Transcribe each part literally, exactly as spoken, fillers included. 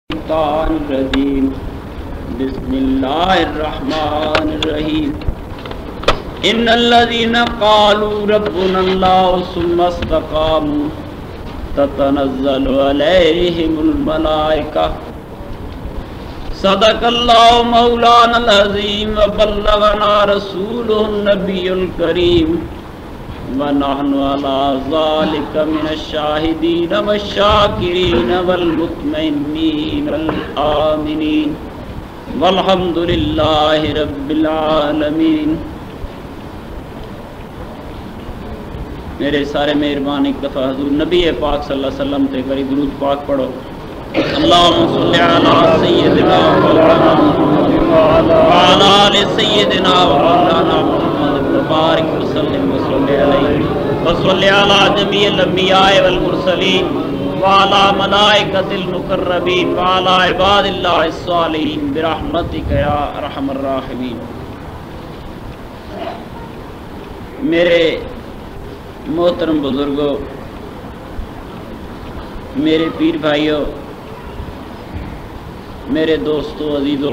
الشیطان الرجیم بسم اللہ الرحمن الرحیم ان الذين قالوا ربنا الله ثم استقاموا تتنزل عليهم الملائكة صدق الله مولانا العظيم وبلغنا رسوله النبي الكريم ونحن على ذلك من الشاهدين والشاكرين والمطمئنين والآمنين والحمد لله رب العالمين۔ میرے سارے مہربان ایک دفعہ حضور نبی پاک صلی اللہ علیہ وسلم تے کری درود پاک پڑھو۔ اللہم صلی علی سیدنا وعلی آل سیدنا ومولانا محمد مبارک وسلم وصلی علیہ وصلی علی جمیع الانبیاء والمرسلین وعلی ملائکۃ المقربین وعلی عباد اللہ الصالحین برحمتک یا ارحم الراحمین۔ میرے محترم بزرگوں، میرے پیر بھائیوں، میرے دوستوں عزیزوں،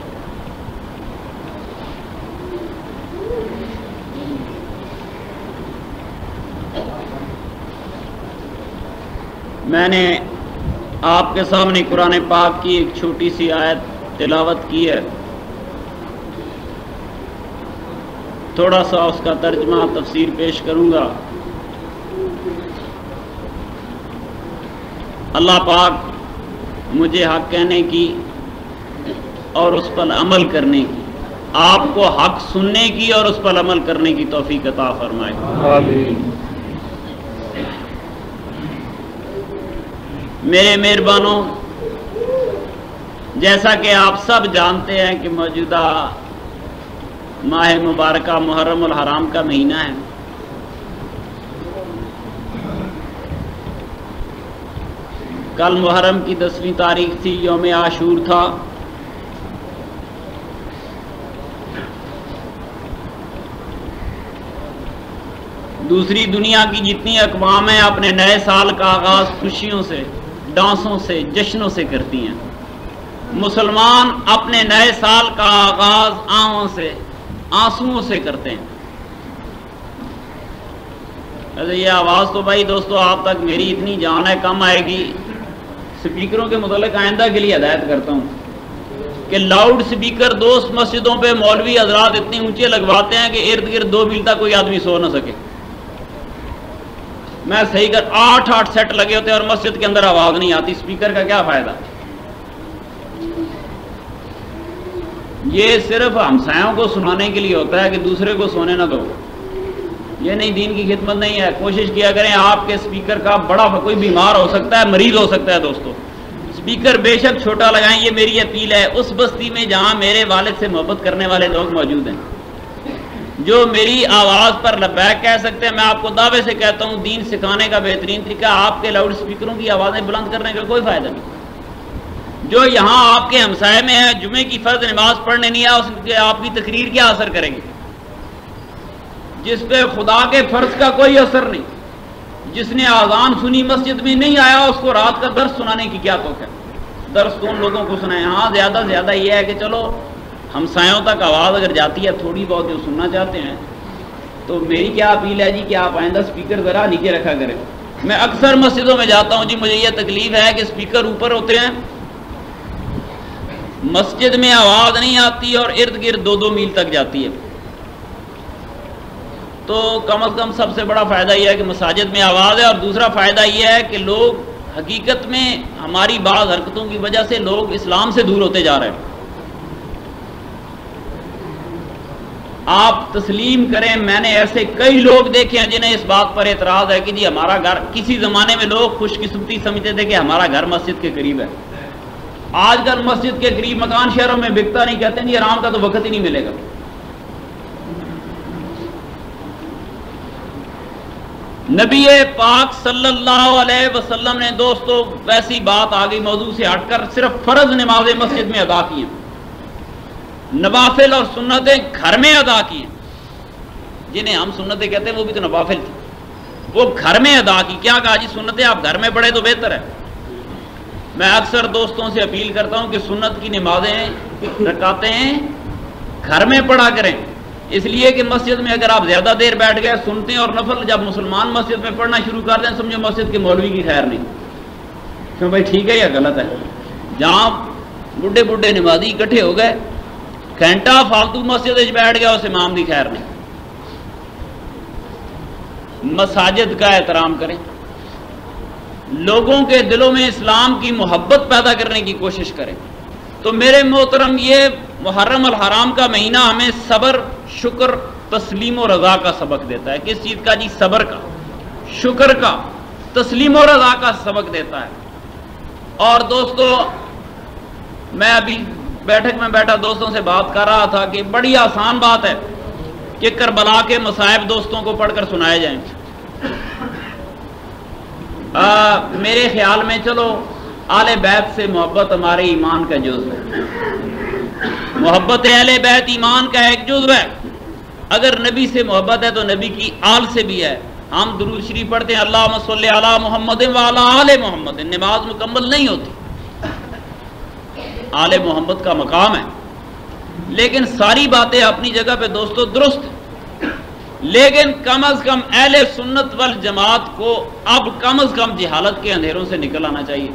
میں نے آپ کے سامنے قرآن پاک کی ایک چھوٹی سی آیت تلاوت کی ہے، تھوڑا سا اس کا ترجمہ تفسیر پیش کروں گا۔ اللہ پاک مجھے حق کہنے کی اور اس پر عمل کرنے کی، آپ کو حق سننے کی اور اس پر عمل کرنے کی توفیق عطا فرمائے۔ آمین۔ میرے مہربانوں، جیسا کہ آپ سب جانتے ہیں کہ موجودہ ماہ مبارکہ محرم الحرام کا مہینہ ہے۔ کل محرم کی دسویں تاریخ تھی، یوم عاشور تھا۔ دوسری دنیا کی جتنی اقوام ہیں اپنے نئے سال کا آغاز خوشیوں سے، ڈانسوں سے، جشنوں سے کرتی ہیں۔ مسلمان اپنے نئے سال کا آغاز آہوں سے، آنسوؤں سے کرتے ہیں۔ یہ آواز تو بھائی دوستو آپ تک میری اتنی جان ہے کم آئے گی۔ سپیکروں کے متعلق آئندہ کے لیے ہدایت کرتا ہوں کہ لاؤڈ سپیکر دوست مسجدوں پہ مولوی حضرات اتنی اونچے لگواتے ہیں کہ ارد گرد دو میل تک کوئی آدمی سو نہ سکے۔ میں صحیح کر آٹھ آٹھ سیٹ لگے ہوتے ہیں اور مسجد کے اندر آواز نہیں آتی، سپیکر کا کیا فائدہ؟ یہ صرف ہمسایوں کو سنانے کے لیے ہوتا ہے کہ دوسرے کو سونے نہ دو، یہ نہیں، دین کی خدمت نہیں ہے۔ کوشش کیا کریں آپ کے سپیکر کا بڑا، کوئی بیمار ہو سکتا ہے، مریض ہو سکتا ہے دوستو، سپیکر بے شک چھوٹا لگائیں، یہ میری اپیل ہے۔ اس بستی میں جہاں میرے والد سے محبت کرنے والے لوگ موجود ہیں، جو میری آواز پر لبیک کہہ سکتے ہیں، میں آپ کو دعوے سے کہتا ہوں دین سکھانے کا بہترین طریقہ آپ کے لاؤڈ سپیکروں کی آوازیں بلند کرنے کا کوئی فائدہ نہیں۔ جو یہاں آپ کے ہمسائے میں ہے، جمعے کی فرض نماز پڑھنے نہیں آیا، اس کے آپ کی تقریر کیا اثر کرے گی؟ جس پہ خدا کے فرض کا کوئی اثر نہیں، جس نے آذان سنی مسجد میں نہیں آیا، اس کو رات کا درس سنانے کی کیا توقع ہے؟ درس تو ان لوگوں کو سنائیں۔ ہاں زیادہ سے زیادہ یہ ہے کہ چلو ہمسایوں تک آواز اگر جاتی ہے تھوڑی بہت جو سننا چاہتے ہیں، تو میری کیا اپیل ہے جی کہ آپ آئندہ سپیکر ذرا نیچے رکھا کریں۔ میں اکثر مسجدوں میں جاتا ہوں جی، مجھے یہ تکلیف ہے کہ سپیکر اوپر ہوتے ہیں، مسجد میں آواز نہیں آتی اور ارد گرد دو دو میل تک جاتی ہے۔ تو کم از کم سب سے بڑا فائدہ یہ ہے کہ مساجد میں آواز ہے، اور دوسرا فائدہ یہ ہے کہ لوگ حقیقت میں ہماری بعض حرکتوں کی وجہ سے لوگ اسلام سے دور ہوتے جا رہے ہیں۔ آپ تسلیم کریں، میں نے ایسے کئی لوگ دیکھے ہیں جنہیں اس بات پر اعتراض ہے کہ جی ہمارا گھر، کسی زمانے میں لوگ خوش قسمتی سمجھتے تھے کہ ہمارا گھر مسجد کے قریب ہے، آج کل مسجد کے قریب مکان شہروں میں بکتا نہیں، کہتے ہیں جی آرام کا تو وقت ہی نہیں ملے گا۔ نبی پاک صلی اللہ علیہ وسلم نے دوستو ویسی بات آگئی موضوع سے ہٹ کر صرف فرض نمازیں مسجد میں ادا کی ہیں، نوافل اور سنتیں گھر میں ادا کی ہیں۔ جنہیں ہم سنتیں کہتے ہیں وہ بھی تو نوافل تھی، وہ گھر میں ادا کی۔ کیا کہا جی سنتیں آپ گھر میں پڑھے تو بہتر ہے، میں اکثر دوستوں سے اپیل کرتا ہوں کہ سنت کی نمازیں رکعتیں ہیں گھر میں پڑھا کریں، اس لیے کہ مسجد میں اگر آپ زیادہ دیر بیٹھ گئے سنتے ہیں اور نفل جب مسلمان مسجد میں پڑھنا شروع کر دیں سمجھو مسجد کے مولوی کی خیر نہیں، کیوں بھائی ٹھیک ہے یا غلط ہے؟ جہاں بڈھے بڈھے نمازی اکٹھے ہو گئے گھنٹہ فالتو مسجد بیٹھ گیا اس امام کی خیر نہیں۔ مساجد کا احترام کریں، لوگوں کے دلوں میں اسلام کی محبت پیدا کرنے کی کوشش کریں۔ تو میرے محترم یہ محرم الحرام کا مہینہ ہمیں صبر، شکر، تسلیم و رضا کا سبق دیتا ہے۔ کس چیز کا جی؟ صبر کا، شکر کا، تسلیم و رضا کا سبق دیتا ہے۔ اور دوستو میں ابھی بیٹھک میں بیٹھا دوستوں سے بات کر رہا تھا کہ بڑی آسان بات ہے کہ کربلا کے مصائب دوستوں کو پڑھ کر سنائے جائیں۔ آ, میرے خیال میں چلو آل بیت سے محبت ہمارے ایمان کا جزو ہے، محبت اہل بیت ایمان کا ایک جزو ہے۔ اگر نبی سے محبت ہے تو نبی کی آل سے بھی ہے۔ ہم درود شریف پڑھتے ہیں اللہم صلی علی محمد وعلی آل محمد، نماز مکمل نہیں ہوتی، آل محمد کا مقام ہے، لیکن ساری باتیں اپنی جگہ پہ دوستو درست ہیں، لیکن کم از کم اہل سنت والجماعت کو اب کم از کم جہالت کے اندھیروں سے نکل آنا چاہیے۔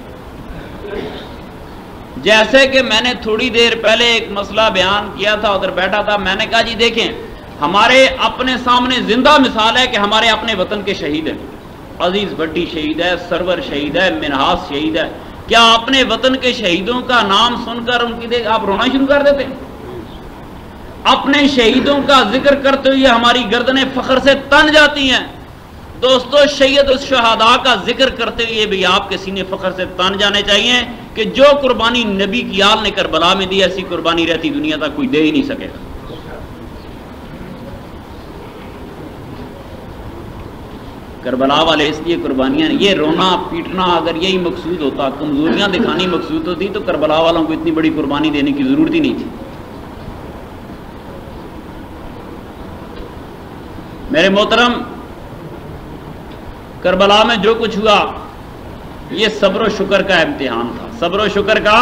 جیسے کہ میں نے تھوڑی دیر پہلے ایک مسئلہ بیان کیا تھا، ادھر بیٹھا تھا، میں نے کہا جی دیکھیں ہمارے اپنے سامنے زندہ مثال ہے کہ ہمارے اپنے وطن کے شہید ہیں، عزیز بھٹی شہید ہے، سرور شہید ہے، منہاس شہید ہے۔ کیا اپنے وطن کے شہیدوں کا نام سن کر ان کی دیکھ آپ رونا شروع کر دیتے ہیں؟ اپنے شہیدوں کا ذکر کرتے ہوئے ہماری گردنیں فخر سے تن جاتی ہیں۔ دوستو شہید الشہداء کا ذکر کرتے ہوئے بھی آپ کے سینے فخر سے تن جانے چاہیے کہ جو قربانی نبی کی آل نے کربلا میں دی ایسی قربانی رہتی دنیا تک کوئی دے ہی نہیں سکے گا۔ کربلا والے اس لیے قربانیاں، یہ رونا پیٹنا اگر یہی مقصود ہوتا، کمزوریاں دکھانی مقصود ہوتی تو کربلا والوں کو اتنی بڑی قربانی دینے کی ضرورت ہی نہیں تھی۔ میرے محترم کربلا میں جو کچھ ہوا یہ صبر و شکر کا امتحان تھا، صبر و شکر کا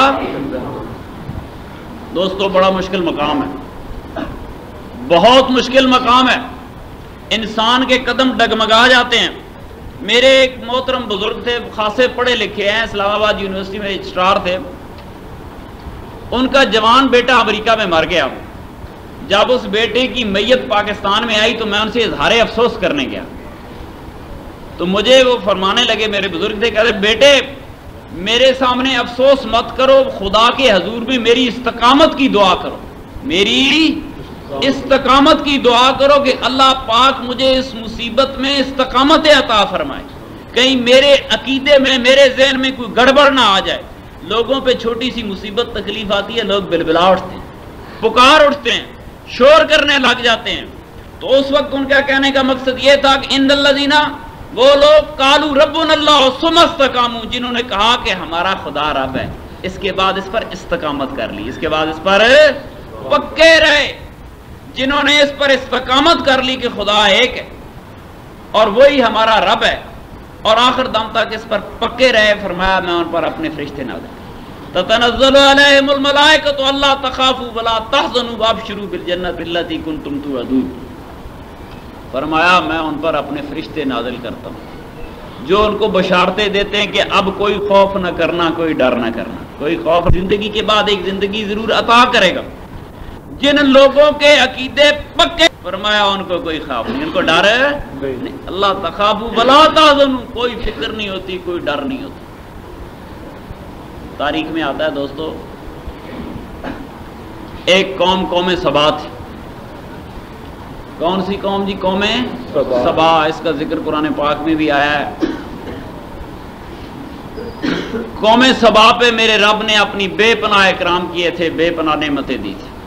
دوستو بڑا مشکل مقام ہے، بہت مشکل مقام ہے، انسان کے قدم ڈگمگا جاتے ہیں۔ میرے ایک محترم بزرگ تھے، خاصے پڑھے لکھے ہیں، اسلام آباد یونیورسٹی میں رجسٹرار تھے، ان کا جوان بیٹا امریکہ میں مر گیا۔ جب اس بیٹے کی میت پاکستان میں آئی تو میں ان سے اظہار افسوس کرنے گیا، تو مجھے وہ فرمانے لگے، میرے بزرگ تھے، کہتے بیٹے میرے سامنے افسوس مت کرو، خدا کے حضور میں میری استقامت کی دعا کرو، میری استقامت کی دعا کرو کہ اللہ پاک مجھے اس مصیبت میں استقامت عطا فرمائے، کہیں میرے عقیدے میں میرے ذہن میں کوئی گڑبڑ نہ آ جائے۔ لوگوں پہ چھوٹی سی مصیبت تکلیف آتی ہے، لوگ بلبلا اٹھتے ہیں، پکار اٹھتے ہیں، شور کرنے لگ جاتے ہیں۔ تو اس وقت ان کا کہنے کا مقصد یہ تھا کہ ان الذین، وہ لوگ قالوا ربنا اللہ ثم استقاموا، جنہوں نے کہا کہ ہمارا خدا رب ہے، اس کے بعد اس پر استقامت کر لی، اس کے بعد اس پر پکے رہے، جنہوں نے اس پر استقامت کر لی کہ خدا ایک ہے اور وہی ہمارا رب ہے، اور آخر دم تک اس پر پکے رہے، فرمایا میں ان پر اپنے فرشتے نازل تتنزل علیہم الملائکۃ الا تخافوا ولا تحزنوا وابشروا بالجنۃ التي کنتم توعدون، فرمایا میں ان پر اپنے فرشتے نازل کرتا ہوں جو ان کو بشارتیں دیتے ہیں کہ اب کوئی خوف نہ کرنا، کوئی ڈر نہ کرنا، کوئی خوف زندگی کے بعد ایک زندگی ضرور عطا کرے گا۔ جن لوگوں کے عقیدے پکے، فرمایا ان کو کوئی خوف نہیں، ان کو ڈر نہیں، اللہ تخافوا ولا تحزنوا، کوئی فکر نہیں ہوتی، کوئی ڈر نہیں ہوتا۔ تاریخ میں آتا ہے دوستو ایک قوم قوم سبا تھی۔ کون سی قوم جی؟ قوم سبا، اس کا ذکر قرآن پاک میں بھی آیا ہے۔ قوم سبا پہ میرے رب نے اپنی بے پناہ اکرام کیے تھے، بے پناہ نعمتیں دی تھی۔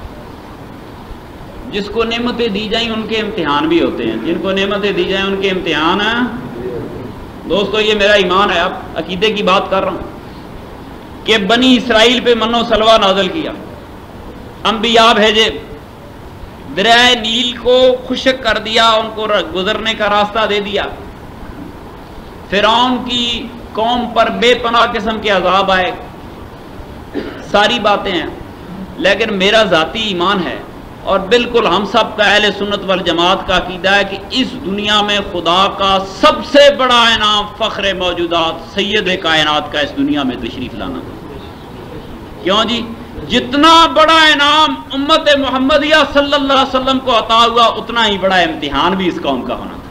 جس کو نعمتیں دی جائیں ان کے امتحان بھی ہوتے ہیں، جن کو نعمتیں دی جائیں ان کے امتحان ہیں۔ دوستو یہ میرا ایمان ہے، اب عقیدے کی بات کر رہا ہوں کہ بنی اسرائیل پہ من و سلوہ نازل کیا، انبیاء بھیجے، دریائے نیل کو خشک کر دیا، ان کو گزرنے کا راستہ دے دیا، فرعون کی कौम पर बेपनाह किस्म के अजाब आए, सारी बातें हैं। लेकिन मेरा ज़ाती ईमान है और बिल्कुल हम सब का अहले सुन्नत वल जमात का अकीदा है कि इस दुनिया में खुदा का सबसे बड़ा इनाम फ़ख्र मौजूदात सैयद कायनात का इस दुनिया में तशरीफ़ लाना। क्यों जी? जितना बड़ा इनाम उम्मत मुहम्मदिया सल्लल्लाहु अलैहि वसल्लम को अता हुआ, उतना ही बड़ा इम्तिहान भी इस कौम का होना था।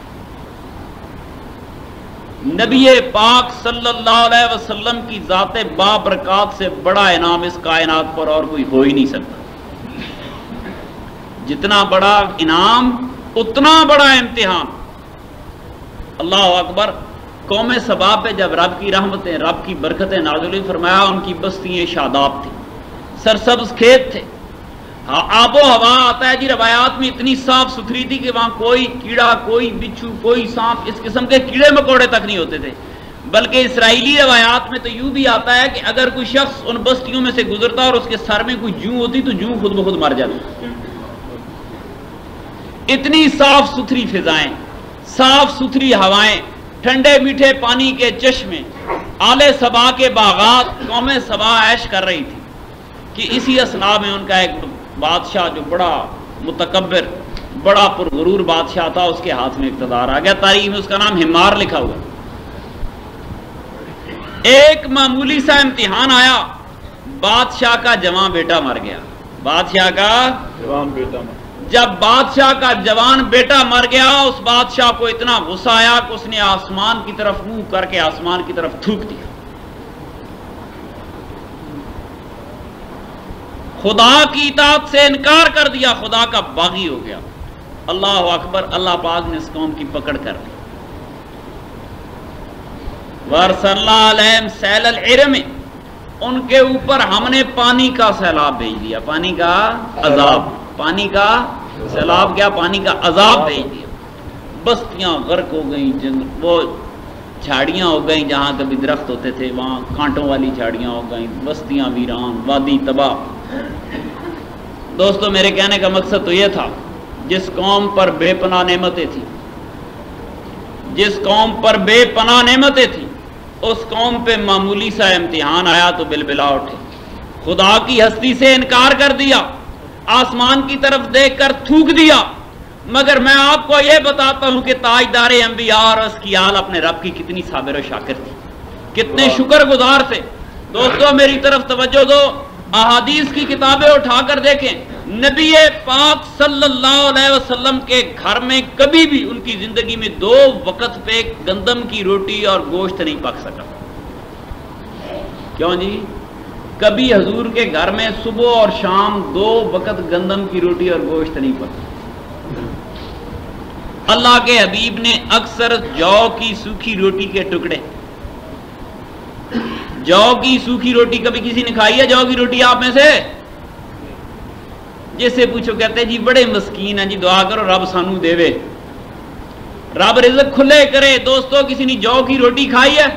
नबी पाक सल्लल्लाहु अलैहि वसल्लम की ज़ाते बाबरकात से बड़ा इनाम इस कायनात पर और कोई हो ही नहीं सकता। जितना बड़ा इनाम उतना बड़ा इम्तिहान। अल्लाह अकबर। कौम सबा पे जब रब की रहमतें, रब की बरकतें नाज़िल हुई, फरमाया उनकी बस्तियाँ शादाब थी, सरसब्ज खेत थे, हाँ आबो हवा आता है जी रवायात में इतनी साफ सुथरी थी कि वहाँ कोई कीड़ा, कोई बिच्छू, कोई सांप, इस किस्म के कीड़े मकोड़े तक नहीं होते थे। बल्कि इसराइली रवायात में तो यूं भी आता है कि अगर कोई शख्स उन बस्तियों में से गुजरता और उसके सर में कोई जूं होती तो जूं खुद ब खुद मर जाती। इतनी साफ सुथरी फिजाएं, साफ सुथरी हवाएं, ठंडे मीठे पानी के चश्मे, आले सबा के बागात, कौम सबा ऐश कर रही थी कि इसी असना में उनका एक बादशाह जो बड़ा मुतकब्बिर, बड़ा पुरगरूर बादशाह था, उसके हाथ में इक़्तिदार आ गया। तारीख में उसका नाम हिमार लिखा हुआ। एक मामूली सा इम्तिहान आया, बादशाह का जवान बेटा मर गया। बादशाह का जवान बेटा मर जब बादशाह का जवान बेटा मर गया, उस बादशाह को इतना गुस्सा आया कि उसने आसमान की तरफ मुंह करके आसमान की तरफ थूक दिया। खुदा की इताअत से इनकार कर दिया, खुदा का बागी हो गया। अल्लाह अकबर। अल्लाह पाक ने इस कौम की पकड़ कर ली। वरसल्ला अलैहिम सैलल इरम, उनके ऊपर हमने पानी का सैलाब भेज दिया। पानी का अजाब, पानी का सैलाब क्या, पानी का अजाब भेज दिया। बस्तियां गर्क हो गई, वो झाड़ियां हो गई, जहां कभी दरख्त होते थे वहां कांटों वाली झाड़ियां हो गई, बस्तियां वीरान, वादी तबाह। दोस्तों मेरे कहने का मकसद तो यह था, जिस कौम पर बेपनाह नेमतें थी, जिस कौम पर बेपनाह नेमतें थी, उस कौम पे मामूली सा इम्तिहान आया तो बिलबिला उठे, खुदा की हस्ती से इनकार कर दिया, आसमान की तरफ देखकर थूक दिया। मगर मैं आपको यह बताता हूं कि ताजदार अंबिया और उसकी आल अपने रब की कितनी साबिर और शाकिर थी, कितने शुक्रगुजार थे। दोस्तों मेरी तरफ तवज्जो दो, अहादीस की किताबें उठाकर देखें, नबी पाक सल्लल्लाहु अलैहि वसल्लम के घर में कभी भी उनकी जिंदगी में दो वक्त पे गंदम की रोटी और गोश्त नहीं पक सका। क्यों जी? कभी हजूर के घर में सुबह और शाम दो वक्त गंदम की रोटी और गोश्त नहीं पका। अल्लाह के हबीब ने अक्सर जौ की सूखी रोटी के टुकड़े, जौ की सूखी रोटी कभी किसी ने खाई है? जौ की रोटी आप में से? जैसे पूछो कहते जी बड़े मस्कीन हैं जी, दुआ करो रब सानू देवे, रब रिज़्क़ खुले करे। दोस्तों किसी ने जौ की रोटी खाई है?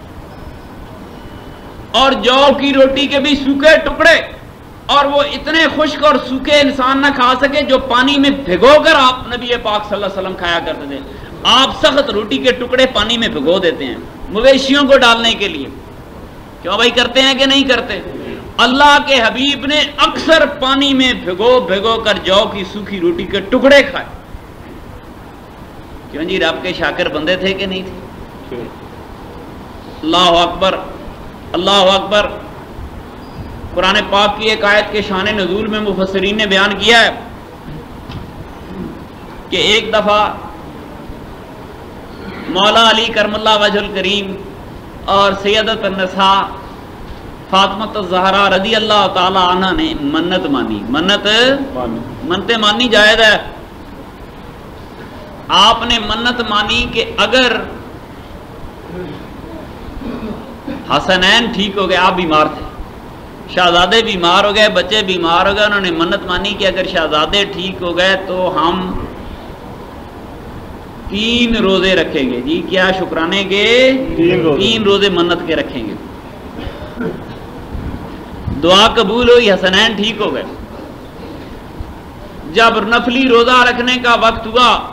और जौ की रोटी के भी सूखे टुकड़े, और वो इतने खुश्क और सूखे इंसान ना खा सके जो पानी में भिगोकर आप नबी पाक सल्लल्लाहु अलैहि वसल्लम खाया करते थे। आप सख्त रोटी के टुकड़े पानी में भिगो देते हैं मवेशियों को डालने के लिए। क्यों भाई, करते हैं कि नहीं करते? अल्लाह के हबीब ने अक्सर पानी में भिगो भिगो कर जौ की सूखी रोटी के टुकड़े खाए। क्यों जी? रब के शाकिर बंदे थे कि नहीं थे? अल्लाह अकबर, अल्लाह अकबर। कुरान पाक की एक आयत के शान नज़ूल में मुफस्सिरीन ने बयान किया है कि एक दफा मौला अली करमल्ला वजहुल करीम और सैयदत अन्नसा फातिमा ज़हरा रज़ी अल्लाह ताला अन्हा ने मन्नत मानी। मन्नत मन्नतें मानी जायज़ है। आपने मन्नत मानी कि अगर हसनैन ठीक हो गए, आप बीमार थे, शहजादे बीमार हो गए, बच्चे बीमार हो गए, उन्होंने मन्नत मानी कि अगर शहजादे ठीक हो गए तो हम तीन रोजे रखेंगे। जी क्या? शुक्राने के तीन रोजे, तीन रोजे मन्नत के रखेंगे। दुआ कबूल हुई, हसनैन ठीक हो गए। जब नफली रोजा रखने का वक्त हुआ